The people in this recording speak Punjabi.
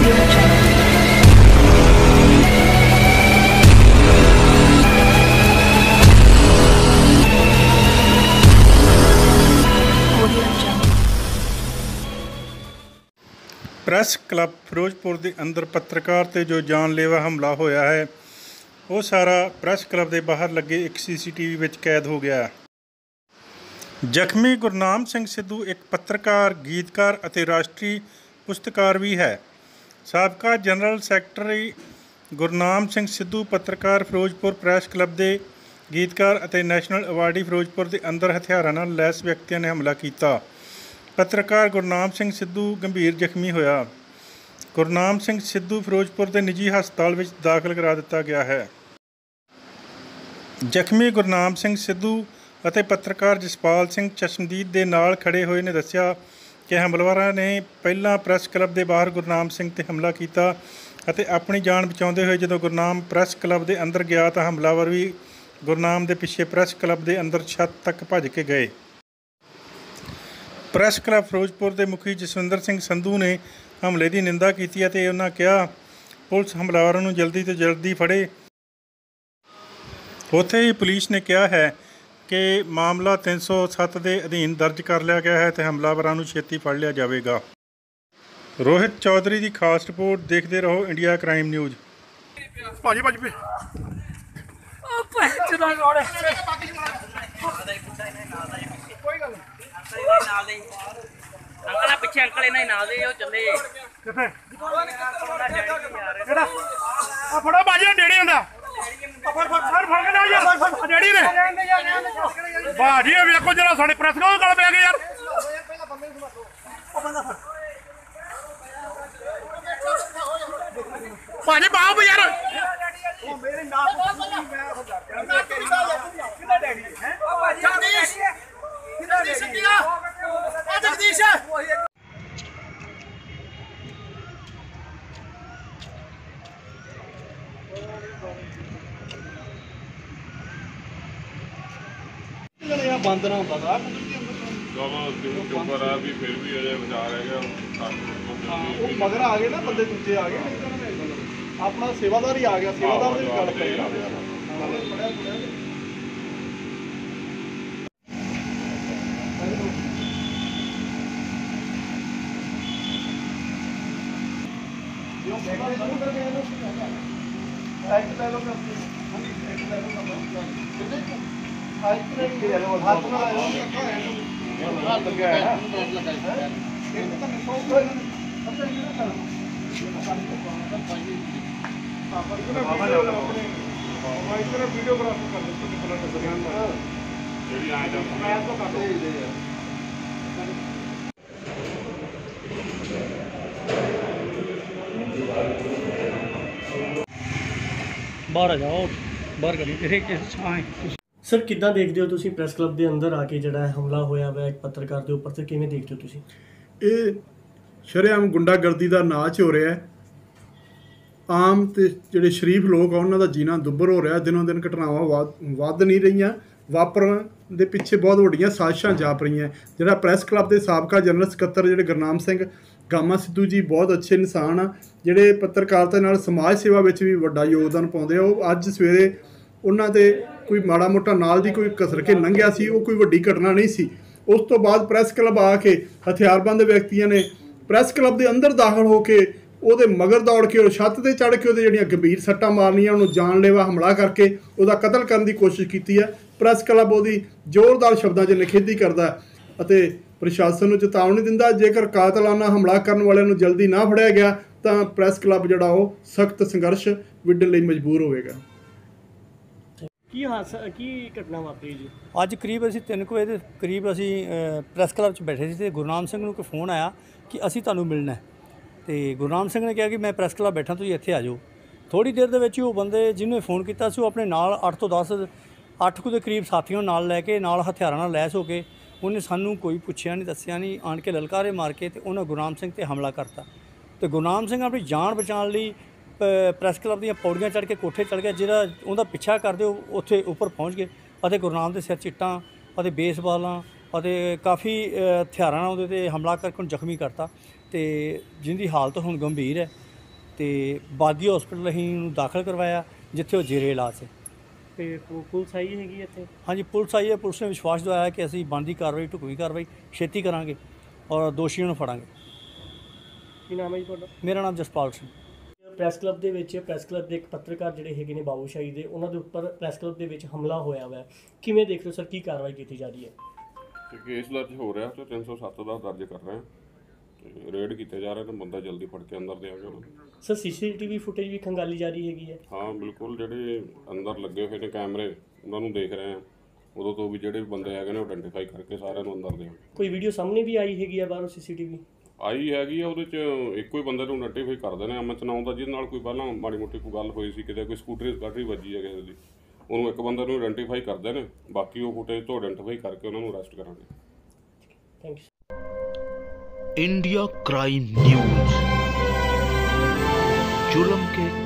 ਪ੍ਰੈਸ ਕਲੱਬ ਫਿਰੋਜ਼ਪੁਰ ਦੇ ਅੰਦਰ ਪੱਤਰਕਾਰ ਤੇ ਜੋ ਜਾਨਲੇਵਾ ਹਮਲਾ ਹੋਇਆ ਹੈ ਉਹ ਸਾਰਾ ਪ੍ਰੈਸ ਕਲੱਬ ਦੇ ਬਾਹਰ ਲੱਗੇ ਇੱਕ CCTV ਵਿੱਚ ਕੈਦ ਹੋ ਗਿਆ। ਜ਼ਖਮੀ ਗੁਰਨਾਮ ਸਿੰਘ ਸਿੱਧੂ ਇੱਕ ਪੱਤਰਕਾਰ, ਗੀਤਕਾਰ ਅਤੇ ਰਾਸ਼ਟਰੀ ਪੁਰਸਕਾਰ ਵੀ ਹੈ। ਸਾਬਕਾ ਜਨਰਲ ਸੈਕਟਰੀ ਗੁਰਨਾਮ ਸਿੰਘ ਸਿੱਧੂ ਪੱਤਰਕਾਰ, ਫਿਰੋਜ਼ਪੁਰ ਪ੍ਰੈਸ ਕਲੱਬ ਦੇ ਗੀਤਕਾਰ ਅਤੇ ਨੈਸ਼ਨਲ ਅਵਾਰਡੀ ਫਿਰੋਜ਼ਪੁਰ ਦੇ ਅੰਦਰ ਹਥਿਆਰਾਂ ਨਾਲ ਲੈਸ ਵਿਅਕਤੀਆਂ ਨੇ ਹਮਲਾ ਕੀਤਾ। ਪੱਤਰਕਾਰ ਗੁਰਨਾਮ ਸਿੰਘ ਸਿੱਧੂ ਗੰਭੀਰ ਜ਼ਖਮੀ ਹੋਇਆ। ਗੁਰਨਾਮ ਸਿੰਘ ਸਿੱਧੂ ਫਿਰੋਜ਼ਪੁਰ ਦੇ ਨਿੱਜੀ ਹਸਪਤਾਲ ਵਿੱਚ ਦਾਖਲ ਕਰਾ ਦਿੱਤਾ ਗਿਆ ਹੈ। ਜ਼ਖਮੀ ਗੁਰਨਾਮ ਸਿੰਘ ਸਿੱਧੂ ਅਤੇ ਪੱਤਰਕਾਰ ਜਸਪਾਲ ਸਿੰਘ ਚਸ਼ਮਦੀਦ ਦੇ ਨਾਲ ਖੜੇ ਹੋਏ ਨੇ ਦੱਸਿਆ ਕਿ ਹਮਲਾਵਰਾਂ ਨੇ ਪਹਿਲਾਂ ਪ੍ਰੈਸ ਕਲੱਬ ਦੇ ਬਾਹਰ ਗੁਰਨਾਮ ਸਿੰਘ 'ਤੇ ਹਮਲਾ ਕੀਤਾ ਅਤੇ ਆਪਣੀ ਜਾਨ ਬਚਾਉਂਦੇ ਹੋਏ ਜਦੋਂ ਗੁਰਨਾਮ ਪ੍ਰੈਸ ਕਲੱਬ ਦੇ ਅੰਦਰ ਗਿਆ ਤਾਂ ਹਮਲਾਵਰ ਵੀ ਗੁਰਨਾਮ ਦੇ ਪਿੱਛੇ ਪ੍ਰੈਸ ਕਲੱਬ ਦੇ ਅੰਦਰ ਛੱਤ ਤੱਕ ਭੱਜ ਕੇ ਗਏ। ਪ੍ਰੈਸ ਕਲੱਬ ਫਿਰੋਜ਼ਪੁਰ ਦੇ ਮੁਖੀ ਜਸਵਿੰਦਰ ਸਿੰਘ ਸੰਧੂ ਨੇ ਹਮਲੇ ਦੀ ਨਿੰਦਾ ਕੀਤੀ ਅਤੇ ਉਹਨਾਂ ਕਿਹਾ ਪੁਲਿਸ ਹਮਲਾਵਰਾਂ ਨੂੰ ਜਲਦੀ ਤੋਂ ਜਲਦੀ ਫੜੇ। ਉੱਥੇ ਹੀ ਪੁਲਿਸ ਨੇ ਕਿਹਾ ਹੈ ਕਿ ਮਾਮਲਾ 307 ਦੇ ਅਧੀਨ ਦਰਜ ਕਰ ਲਿਆ ਗਿਆ ਹੈ ਅਤੇ ਹਮਲਾਵਰਾਂ ਨੂੰ ਛੇਤੀ ਫੜ ਲਿਆ ਜਾਵੇਗਾ। ਰੋਹਿਤ ਚੌਧਰੀ ਦੀ ਖਾਸ ਰਿਪੋਰਟ ਦੇਖਦੇ ਰਹੋ ਇੰਡੀਆ ਕ੍ਰਾਈਮ ਨਿਊਜ਼। अंकल पिछे अंकल इन्हें नाल दे चले किथे केड़ा आ फड़ो बाजी डेड़ी हुंदा फड़ सर फड़ के ले यार डेड़ी ने बाजी वेखो जरा साडे प्रेस को गल पै गई यार बाजी बाप यार ओ मेरे नाम मैं किदा डेड़ी है जगदीश जगदीश किया जगदीश बंद ना होता ऊपर भी फिर भी अजय बचा रहेगा मगर आ गए ना बंदे दूजे आ गए अपना सेवादार ही आ गया सेवादार की गल करेगा बाहर आ जाओ बाहर करिए सर किद्दां देखदे हो तुसीं प्रैस क्लब के अंदर आके जिहड़ा हमला होया वा एक पत्रकार के उपर ते किवें देखदे हो तुसीं? ਇਹ ਸ਼ਰੇਆਮ ਗੁੰਡਾਗਰਦੀ ਦਾ ਨਾਚ ਹੋ ਰਿਹਾ ਹੈ। ਆਮ ਤੇ ਜਿਹੜੇ ਸ਼ਰੀਫ ਲੋਕ ਆ ਉਹਨਾਂ ਦਾ ਜੀਣਾ ਦੁੱਭਰ ਹੋ ਰਿਹਾ। ਦਿਨੋਂ ਦਿਨ ਘਟਨਾਵਾਂ ਵੱਧ ਨਹੀਂ ਰਹੀਆਂ, ਵਾਪਰਨ ਦੇ ਪਿੱਛੇ ਬਹੁਤ ਵੱਡੀਆਂ ਸਾਜ਼ਿਸ਼ਾਂ ਜਾਪ ਰਹੀਆਂ। ਜਿਹੜਾ ਪ੍ਰੈਸ ਕਲੱਬ ਦੇ ਸਾਬਕਾ ਜਨਰਲ ਸਕੱਤਰ ਜਿਹੜੇ ਗੁਰਨਾਮ ਸਿੰਘ ਗਾਮਾ ਸਿੱਧੂ ਜੀ ਬਹੁਤ ਅੱਛੇ ਇਨਸਾਨ ਆ, ਜਿਹੜੇ ਪੱਤਰਕਾਰਤਾ ਨਾਲ ਸਮਾਜ ਸੇਵਾ ਵਿੱਚ ਵੀ ਵੱਡਾ ਯੋਗਦਾਨ ਪਾਉਂਦੇ ਆ। ਉਹ ਅੱਜ ਸਵੇਰੇ ਉਹਨਾਂ 'ਤੇ ਕੋਈ ਮਾੜਾ ਮੋਟਾ ਨਾਲ ਦੀ ਕੋਈ ਕਸਰ ਕੇ ਲੰਘਿਆ ਸੀ, ਉਹ ਕੋਈ ਵੱਡੀ ਘਟਨਾ ਨਹੀਂ ਸੀ। ਉਸ ਤੋਂ ਬਾਅਦ ਪ੍ਰੈਸ ਕਲੱਬ ਆ ਕੇ ਹਥਿਆਰਬੰਦ ਵਿਅਕਤੀਆਂ ਨੇ ਪ੍ਰੈਸ ਕਲੱਬ ਦੇ ਅੰਦਰ ਦਾਖਲ ਹੋ ਕੇ ਉਹਦੇ ਮਗਰ ਦੌੜ ਕੇ ਉਹ ਛੱਤ 'ਤੇ ਚੜ੍ਹ ਕੇ ਉਹਦੇ ਜਿਹੜੀਆਂ ਗੰਭੀਰ ਸੱਟਾਂ ਮਾਰਨੀਆਂ, ਉਹਨੂੰ ਜਾਨਲੇਵਾ ਹਮਲਾ ਕਰਕੇ ਉਹਦਾ ਕਤਲ ਕਰਨ ਦੀ ਕੋਸ਼ਿਸ਼ ਕੀਤੀ ਹੈ। ਪ੍ਰੈਸ ਕਲੱਬ ਉਹਦੀ ਜ਼ੋਰਦਾਰ ਸ਼ਬਦਾਂ 'ਚ ਨਿਖੇਧੀ ਕਰਦਾ ਅਤੇ ਪ੍ਰਸ਼ਾਸਨ ਨੂੰ ਚੇਤਾਵਨੀ ਦਿੰਦਾ ਜੇਕਰ ਕਾਤਲਾਨਾ ਹਮਲਾ ਕਰਨ ਵਾਲਿਆਂ ਨੂੰ ਜਲਦੀ ਨਾ ਫੜਿਆ ਗਿਆ ਤਾਂ ਪ੍ਰੈਸ ਕਲੱਬ ਜਿਹੜਾ ਉਹ ਸਖਤ ਸੰਘਰਸ਼ ਵਿੱਢਣ ਲਈ ਮਜਬੂਰ ਹੋਵੇਗਾ। ਕੀ ਹਾਦਸਾ ਕੀ ਘਟਨਾ ਵਾਪਰੀ ਜੀ? ਅੱਜ ਕਰੀਬ ਅਸੀਂ 3 ਵਜੇ ਦੇ ਕਰੀਬ ਅਸੀਂ ਪ੍ਰੈਸ ਕਲੱਬ 'ਚ ਬੈਠੇ ਸੀ ਤੇ ਗੁਰਨਾਮ ਸਿੰਘ ਨੂੰ ਕੋਈ ਫੋਨ ਆਇਆ ਕਿ ਅਸੀਂ ਤੁਹਾਨੂੰ ਮਿਲਣਾ ਹੈ ਤੇ ਗੁਰਨਾਮ ਸਿੰਘ ਨੇ ਕਿਹਾ ਕਿ ਮੈਂ ਪ੍ਰੈਸ ਕਲੱਬ ਬੈਠਾ, ਤੁਸੀਂ ਇੱਥੇ ਆ ਜਾਓ। ਥੋੜ੍ਹੀ ਦੇਰ ਦੇ ਵਿੱਚ ਹੀ ਉਹ ਬੰਦੇ ਜਿਹਨੇ ਫ਼ੋਨ ਕੀਤਾ ਸੀ ਉਹ ਆਪਣੇ ਨਾਲ 8 ਤੋਂ 10 8 ਕੁ ਦੇ ਕਰੀਬ ਸਾਥੀਆਂ ਨੂੰ ਨਾਲ ਲੈ ਕੇ ਨਾਲ ਹਥਿਆਰਾਂ ਨਾਲ ਲੈਸ ਹੋ ਕੇ ਉਹਨੇ ਸਾਨੂੰ ਕੋਈ ਪੁੱਛਿਆ ਨਹੀਂ ਦੱਸਿਆ ਨਹੀਂ, ਆਣ ਕੇ ਲਲਕਾਰੇ ਮਾਰ ਕੇ ਤੇ ਉਹਨਾਂ ਗੁਰਨਾਮ ਸਿੰਘ 'ਤੇ ਹਮਲਾ ਕਰਤਾ। ਤੇ ਗੁਰਨਾਮ ਸਿੰਘ ਆਪਣੀ ਜਾਨ ਬਚਾਉਣ ਲਈ ਪ੍ਰੈਸ ਕਲੱਬ ਦੀਆਂ ਪੌੜੀਆਂ ਚੜ੍ਹ ਕੇ ਕੋਠੇ ਚੜ੍ਹ ਗਿਆ। ਜਿਹੜਾ ਉਹਦਾ ਪਿੱਛਾ ਕਰਦੇ ਉਹ ਉੱਥੇ ਉੱਪਰ ਪਹੁੰਚ ਗਏ ਅਤੇ ਗੁਰਨਾਮ ਦੇ ਸਿਰ 'ਚ ਇੱਟਾਂ ਅਤੇ ਬੇਸਬਾਲਾਂ ਅਤੇ ਕਾਫੀ ਹਥਿਆਰਾਂ ਨਾਲ ਉਹਦੇ 'ਤੇ ਹਮਲਾ ਕਰਕੇ ਉਹਨੂੰ ਜ਼ਖਮੀ ਕਰਤਾ ਤੇ ਜਿਹਦੀ ਹਾਲਤ ਹੁਣ ਗੰਭੀਰ ਹੈ ਤੇ ਬਾਦੀ ਹਸਪੀਟਲ ਅਸੀਂ ਉਹਨੂੰ ਦਾਖਲ ਕਰਵਾਇਆ, ਜਿੱਥੇ ਉਹ ਜੇਰੇ ਇਲਾਜ ਸੀ। ਤੇ ਪੁਲਿਸ ਆਈ ਹੈਗੀ ਇੱਥੇ? ਹਾਂਜੀ, ਪੁਲਿਸ ਆਈ ਹੈ। ਪੁਲਿਸ ਨੇ ਵਿਸ਼ਵਾਸ ਦਿਵਾਇਆ ਕਿ ਅਸੀਂ ਬਣਦੀ ਕਾਰਵਾਈ, ਢੁਕਵੀਂ ਕਾਰਵਾਈ ਛੇਤੀ ਕਰਾਂਗੇ ਔਰ ਦੋਸ਼ੀਆਂ ਨੂੰ ਫੜਾਂਗੇ। ਕੀ ਨਾਮ ਹੈ ਜੀ ਤੁਹਾਡਾ? ਮੇਰਾ ਨਾਮ ਜਸਪਾਲ ਸਿੰਘ। ਪ੍ਰੈਸ ਕਲੱਬ ਦੇ ਵਿੱਚ ਪ੍ਰੈਸ ਕਲੱਬ ਦੇ ਇੱਕ ਪੱਤਰਕਾਰ ਜਿਹੜੇ ਹੈਗੇ ਨੇ ਬਾਬੂਸ਼ਾਹੀ ਦੇ, ਉਹਨਾਂ ਦੇ ਉੱਪਰ ਪ੍ਰੈਸ ਕਲੱਬ ਦੇ ਵਿੱਚ ਹਮਲਾ ਹੋਇਆ ਹੋਇਆ, ਕਿਵੇਂ ਦੇਖ ਰਹੇ ਹੋ ਸਰ, ਕੀ ਕਾਰਵਾਈ ਕੀਤੀ ਜਾ ਰਹੀ ਹੈ? ਤੇ ਕੇਸ ਦਰਜ ਹੋ ਰਿਹਾ ਤੇ 307 ਦਾ ਦਰਜ ਕਰ ਰਹੇ ਹਾਂ ਤੇ ਰੇਡ ਕੀਤੇ ਜਾ ਰਹੇ ਨੇ, ਬੰਦਾ ਜਲਦੀ ਫੜ ਕੇ ਅੰਦਰ ਦੇਵਾਂਗੇ ਉਹਨਾਂ ਨੂੰ। ਸਰ ਸੀਸੀਟੀਵੀ ਫੁਟੇਜ ਵੀ ਖੰਗਾਲੀ ਜਾ ਰਹੀ ਹੈਗੀ ਹੈ? ਹਾਂ ਬਿਲਕੁਲ, ਜਿਹੜੇ ਅੰਦਰ ਲੱਗੇ ਹੋਏ ਨੇ ਕੈਮਰੇ ਉਹਨਾਂ ਨੂੰ ਦੇਖ ਰਹੇ ਹਾਂ। ਉਦੋਂ ਤੋਂ ਵੀ ਜਿਹੜੇ ਬੰਦੇ ਹੈਗੇ ਨੇ ਉਹ ਆਇਡੈਂਟੀਫਾਈ ਕਰਕੇ ਸਾਰਿਆਂ ਨੂੰ ਅੰਦਰ ਦੇਵਾਂਗੇ। ਕੋਈ ਵੀਡੀਓ ਸਾਹਮਣੇ ਵੀ ਆਈ ਹੈਗੀ ਹੈ ਬਾਹਰੋਂ ਸੀਸੀਟੀਵੀ? ਆਈ ਹੈਗੀ ਆ, ਉਹਦੇ 'ਚ ਇੱਕੋ ਹੀ ਬੰਦੇ ਨੂੰ ਆਇਡੈਂਟੀਫਾਈ ਕਰਦੇ ਨੇ, ਅਮਨ ਚਨਾਉ ਦਾ, ਜਿਹਦੇ ਨਾਲ ਕੋਈ ਪਹਿਲਾਂ ਮਾੜੀ ਮੋਟੀ ਕੋਈ ਗੱਲ ਹੋਈ ਸੀ, ਕਿਤੇ ਕੋਈ ਸਕੂਟਰੀ ਸਕਾਟਰੀ ਵੱਜੀ ਹੈ ਕਿਸੇ ਦੀ, ਉਹਨੂੰ ਇੱਕ ਬੰਦੇ ਨੂੰ ਆਇਡੈਂਟੀਫਾਈ ਕਰਦੇ ਨੇ। ਬਾਕੀ ਉਹ ਫੁਟੇਜ ਤੋਂ ਆਇਡੈਂਟੀਫਾਈ ਕਰਕੇ ਉਹਨਾਂ ਨੂੰ ਅਰੈਸਟ ਕਰਾਂਗੇ। Thank you. India crime news, जुल्म के